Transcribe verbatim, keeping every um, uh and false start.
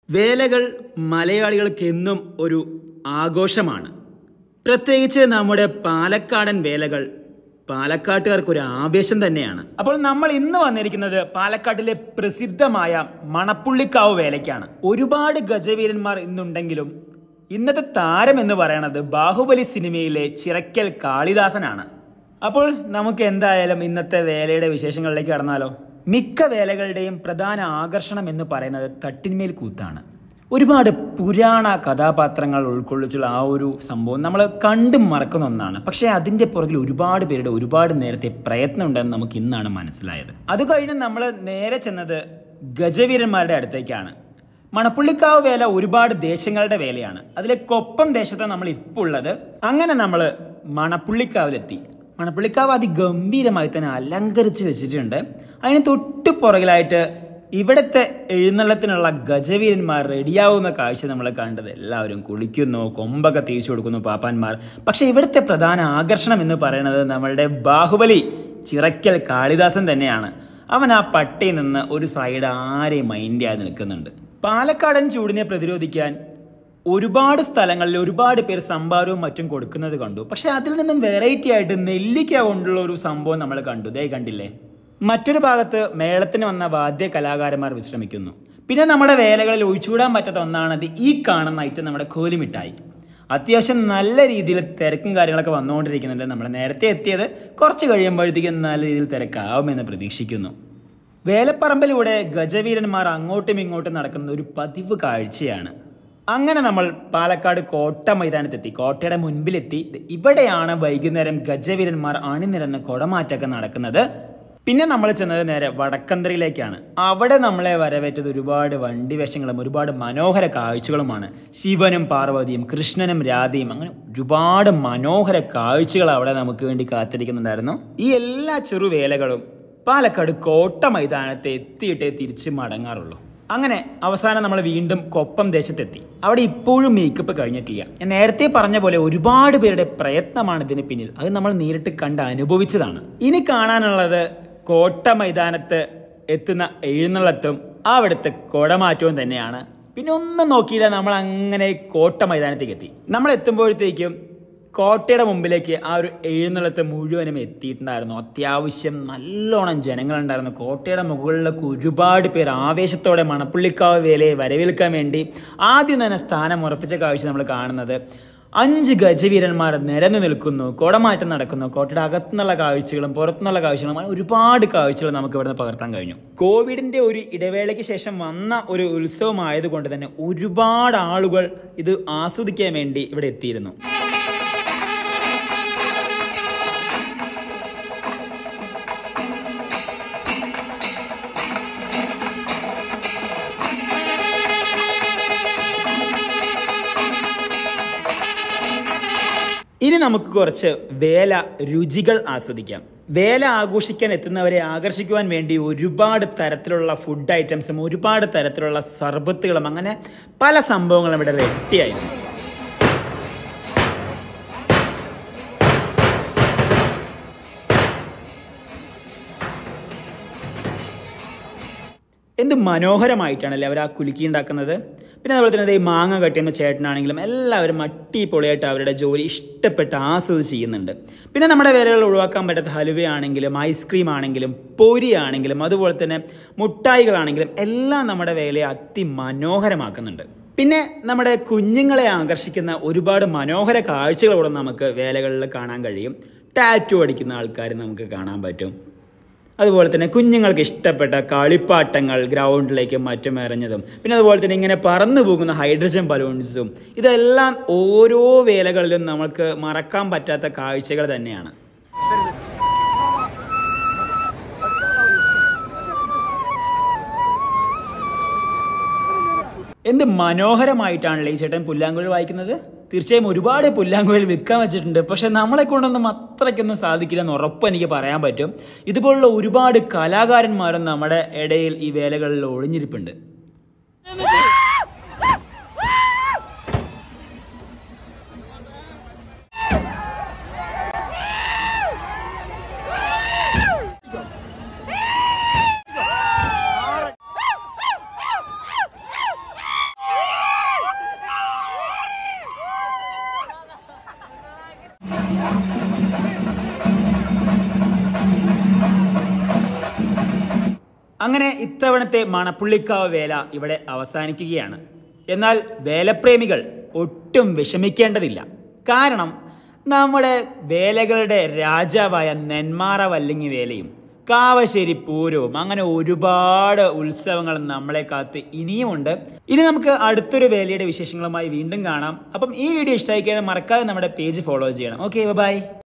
വേലകൾ മലയാളികൾക്ക് എന്നും ഒരു ആഘോഷമാണ്. പ്രത്യേകിച്ച് നമ്മുടെ പാലക്കാടൻ വേലകൾ പാലക്കാട്ടുകാർക്ക് ഒരു ആവേശം തന്നെയാണ്. അപ്പോൾ നമ്മൾ ഇന്ന് വന്നിരിക്കുന്നത് പാലക്കാട്ടിലെ പ്രസിദ്ധമായ മണപ്പുള്ളിക്കാവ് വേലയ്ക്കാണ്. ഒരുപാട് ഗജവീരന്മാർ ഇന്നുണ്ടെങ്കിലും ഇന്നത്തെ താരം എന്ന് പറയുന്നത് ബാഹുബലി സിനിമയിലെ ചിറക്കൽ കാളിദാസനാണ്. അപ്പോൾ നമുക്ക് എന്തായാലും ഇന്നത്തെ വേലയുടെ വിശേഷങ്ങളിലേക്ക് കടന്നാലോ. മിക്ക വേലകളുടെയും പ്രധാന ആകർഷണം എന്ന് പറയുന്നത് തട്ടിന്മേൽ കൂത്താണ്. ഒരുപാട് പുരാണ കഥാപാത്രങ്ങൾ ഉൾക്കൊള്ളിച്ചുള്ള ആ ഒരു സംഭവം നമ്മൾ കണ്ടും മറക്കുന്ന ഒന്നാണ്. പക്ഷേ അതിൻ്റെ പുറകിൽ ഒരുപാട് പേരുടെ ഒരുപാട് നേരത്തെ പ്രയത്നം ഉണ്ടെന്ന് നമുക്ക് ഇന്നാണ് മനസ്സിലായത്. അത് കഴിഞ്ഞ് നമ്മൾ നേരെ ചെന്നത് ഗജവീരന്മാരുടെ അടുത്തേക്കാണ്. മണപ്പുള്ളിക്കാവ് വേല ഒരുപാട് ദേശങ്ങളുടെ വേലയാണ്. അതിലെ കൊപ്പം ദേശത്താണ് നമ്മൾ ഇപ്പോൾ ഉള്ളത്. അങ്ങനെ നമ്മൾ മണപ്പുള്ളിക്കാവിലെത്തി. മണപ്പുള്ളിക്കാവ് അതിഗംഭീരമായി തന്നെ അലങ്കരിച്ച് വെച്ചിട്ടുണ്ട്. അതിന് തൊട്ട് പുറകിലായിട്ട് ഇവിടുത്തെ എഴുന്നള്ളത്തിനുള്ള ഗജവീരന്മാർ റെഡിയാവുന്ന കാഴ്ച നമ്മൾ കണ്ടത്. എല്ലാവരും കുളിക്കുന്നു, കൊമ്പൊക്കെ തേച്ചു കൊടുക്കുന്നു പാപ്പാന്മാർ. പക്ഷെ ഇവിടുത്തെ പ്രധാന ആകർഷണം എന്ന് പറയുന്നത് നമ്മളുടെ ബാഹുബലി ചിറക്കൽ കാളിദാസൻ തന്നെയാണ്. അവൻ ആ പട്ടയിൽ നിന്ന് ഒരു സൈഡ് ആരെയും മൈൻഡായി നിൽക്കുന്നുണ്ട്. പാലക്കാടൻ ചൂടിനെ പ്രതിരോധിക്കാൻ ഒരുപാട് സ്ഥലങ്ങളിൽ ഒരുപാട് പേർ സംഭാരവും മറ്റും കൊടുക്കുന്നത് കണ്ടു. പക്ഷെ അതിൽ നിന്നും വെറൈറ്റി ആയിട്ട് നെല്ലിക്ക കൊണ്ടുള്ള ഒരു സംഭവം നമ്മൾ കണ്ടു. ദേ കണ്ടില്ലേ. മറ്റൊരു ഭാഗത്ത് മേളത്തിന് വന്ന വാദ്യ കലാകാരന്മാർ വിശ്രമിക്കുന്നു. പിന്നെ നമ്മുടെ വേലകളിൽ ഒഴിച്ചുകൂടാൻ പറ്റാത്ത ഒന്നാണത് ഈ കാണുന്ന ഐറ്റം നമ്മുടെ കോലിമിഠായി. അത്യാവശ്യം നല്ല രീതിയിൽ തിരക്കും കാര്യങ്ങളൊക്കെ വന്നുകൊണ്ടിരിക്കുന്നുണ്ട്. നമ്മൾ നേരത്തെ എത്തിയത് കുറച്ച് കഴിയുമ്പോഴത്തേക്കും നല്ല രീതിയിൽ തിരക്കാവുമെന്ന് പ്രതീക്ഷിക്കുന്നു. വേലപ്പറമ്പിലൂടെ ഗജവീരന്മാർ അങ്ങോട്ടും ഇങ്ങോട്ടും നടക്കുന്ന ഒരു പതിവ് കാഴ്ചയാണ്. അങ്ങനെ നമ്മൾ പാലക്കാട് കോട്ട മൈതാനത്തെത്തി. കോട്ടയുടെ മുൻപിലെത്തി. ഇവിടെയാണ് വൈകുന്നേരം ഗജവീരന്മാർ അണിനിരന്ന് കുടമാറ്റമൊക്കെ നടക്കുന്നത്. പിന്നെ നമ്മൾ ചെന്നത് നേരെ വടക്കന്തറിയിലേക്കാണ്. അവിടെ നമ്മളെ വരവേറ്റത് ഒരുപാട് വണ്ടി വേഷങ്ങളും ഒരുപാട് മനോഹര കാഴ്ചകളുമാണ്. ശിവനും പാർവതിയും കൃഷ്ണനും രാധയും അങ്ങനെ ഒരുപാട് മനോഹര കാഴ്ചകൾ അവിടെ നമുക്ക് വേണ്ടി കാത്തിരിക്കുന്നുണ്ടായിരുന്നു. ഈ എല്ലാ ചെറുവേലകളും പാലക്കാട് കോട്ട മൈതാനത്ത് എത്തിയിട്ടേ തിരിച്ച് മടങ്ങാറുള്ളൂ. അങ്ങനെ അവസാനം നമ്മൾ വീണ്ടും കൊപ്പം ദേശത്തെത്തി. അവിടെ ഇപ്പോഴും മേക്കപ്പ് കഴിഞ്ഞിട്ടില്ല. ഞാൻ നേരത്തെ പറഞ്ഞ പോലെ ഒരുപാട് പേരുടെ പ്രയത്നമാണ് ഇതിന് പിന്നിൽ. അത് നമ്മൾ നേരിട്ട് കണ്ട് അനുഭവിച്ചതാണ്. ഇനി കാണാനുള്ളത് കോട്ട മൈതാനത്ത് എത്തുന്ന എഴുന്നള്ളത്തും അവിടുത്തെ കുടമാറ്റവും തന്നെയാണ്. പിന്നെ ഒന്നും നോക്കിയില്ല, നമ്മൾ അങ്ങനെ കോട്ട മൈതാനത്തേക്ക് എത്തി. നമ്മൾ എത്തുമ്പോഴത്തേക്കും കോട്ടയുടെ മുമ്പിലേക്ക് ആ ഒരു എഴുന്നള്ളത്ത് മുഴുവനും എത്തിയിട്ടുണ്ടായിരുന്നു. അത്യാവശ്യം നല്ലോണം ജനങ്ങളുണ്ടായിരുന്നു. കോട്ടയുടെ മുകളിലൊക്കെ ഒരുപാട് പേർ ആവേശത്തോടെ മണപ്പുള്ളിക്കാവ് വേലയെ വരവേൽക്കാൻ വേണ്ടി ആദ്യം തന്നെ സ്ഥാനം ഉറപ്പിച്ച കാഴ്ച നമ്മൾ കാണുന്നത്. അഞ്ച് ഗജവീരന്മാർ നിരന്നു നിൽക്കുന്നു, കുടമാറ്റം നടക്കുന്നു. കോട്ടയുടെ അകത്തുനിന്നുള്ള കാഴ്ചകളും പുറത്തുനിന്നുള്ള കാഴ്ചകളും ഒരുപാട് കാഴ്ചകൾ നമുക്ക് ഇവിടുന്ന് പകർത്താൻ കഴിഞ്ഞു. കോവിഡിന്റെ ഒരു ഇടവേളയ്ക്ക് ശേഷം വന്ന ഒരു ഉത്സവമായതുകൊണ്ട് തന്നെ ഒരുപാട് ആളുകൾ ഇത് ആസ്വദിക്കാൻ വേണ്ടി ഇവിടെ എത്തിയിരുന്നു. ഇനി നമുക്ക് കുറച്ച് വേല രുചികൾ ആസ്വദിക്കാം. വേല ആഘോഷിക്കാൻ എത്തുന്നവരെ ആകർഷിക്കുവാൻ വേണ്ടി ഒരുപാട് തരത്തിലുള്ള ഫുഡ് ഐറ്റംസും ഒരുപാട് തരത്തിലുള്ള സർബത്തുകളും അങ്ങനെ പല സംഭവങ്ങളും ഇവിടെ റെഡിയായിരുന്നു. എന്ത് മനോഹരമായിട്ടാണല്ലേ അവർ ആ കുലുക്കി ഉണ്ടാക്കുന്നത്. പിന്നെ അതുപോലെ തന്നെ ഈ മാങ്ങ കട്ടിയുന്ന ചേട്ടനാണെങ്കിലും എല്ലാവരും അടിപൊളിയായിട്ട് അവരുടെ ജോലി ഇഷ്ടപ്പെട്ട് ആസ്വദിച്ച് ചെയ്യുന്നുണ്ട്. പിന്നെ നമ്മുടെ വേലകൾ ഒഴിവാക്കാൻ പറ്റാത്ത ഹലുവയാണെങ്കിലും ഐസ്ക്രീം ആണെങ്കിലും പൊരി ആണെങ്കിലും അതുപോലെ തന്നെ മുട്ടായികളാണെങ്കിലും എല്ലാം നമ്മുടെ വേലയെ അതിമനോഹരമാക്കുന്നുണ്ട്. പിന്നെ നമ്മുടെ കുഞ്ഞുങ്ങളെ ആകർഷിക്കുന്ന ഒരുപാട് മനോഹര കാഴ്ചകളോടെ നമുക്ക് വേലകളിൽ കാണാൻ കഴിയും. ടാറ്റു അടിക്കുന്ന ആൾക്കാർ നമുക്ക് കാണാൻ പറ്റും. അതുപോലെ തന്നെ കുഞ്ഞുങ്ങൾക്ക് ഇഷ്ടപ്പെട്ട കളിപ്പാട്ടങ്ങൾ ഗ്രൗണ്ടിലേക്കും മറ്റും എറിഞ്ഞതും പിന്നെ അതുപോലെ തന്നെ ഇങ്ങനെ പറന്നു പോകുന്ന ഹൈഡ്രജൻ ബലൂൺസും ഇതെല്ലാം ഓരോ വേലകളിലും നമുക്ക് മറക്കാൻ പറ്റാത്ത കാഴ്ചകൾ തന്നെയാണ്. എന്ത് മനോഹരമായിട്ടാണല്ലേ ഈ ചേട്ടൻ പുല്ലാങ്കുഴൽ വായിക്കുന്നത്. തീർച്ചയായും ഒരുപാട് പുല്ലാങ്കുഴൽ വിൽക്കാൻ വെച്ചിട്ടുണ്ട്. പക്ഷെ നമ്മളെ കൊണ്ടൊന്നും അത്രയ്ക്കൊന്നും സാധിക്കില്ലെന്ന് ഉറപ്പ് എനിക്ക് പറയാൻ പറ്റും. ഇതുപോലുള്ള ഒരുപാട് കലാകാരന്മാരും നമ്മുടെ ഇടയിൽ ഈ വേലകളിൽ ഒളിഞ്ഞിരിപ്പുണ്ട്. അങ്ങനെ ഇത്തവണത്തെ മണപ്പുള്ളിക്കാവ് വേല ഇവിടെ അവസാനിക്കുകയാണ്. എന്നാൽ വേലപ്രേമികൾ ഒട്ടും വിഷമിക്കേണ്ടതില്ല. കാരണം നമ്മുടെ വേലകളുടെ രാജാവായ നെന്മാറ വല്ലങ്ങി വേലയും കാവശ്ശേരി പൂരവും അങ്ങനെ ഒരുപാട് ഉത്സവങ്ങൾ നമ്മളെ കാത്ത് ഇനിയുമുണ്ട്. ഇനി നമുക്ക് അടുത്തൊരു വേലയുടെ വിശേഷങ്ങളുമായി വീണ്ടും കാണാം. അപ്പം ഈ വീഡിയോ ഇഷ്ടമായി കഴിഞ്ഞാൽ മറക്കാതെ നമ്മുടെ പേജ് ഫോളോ ചെയ്യണം. Okay, by.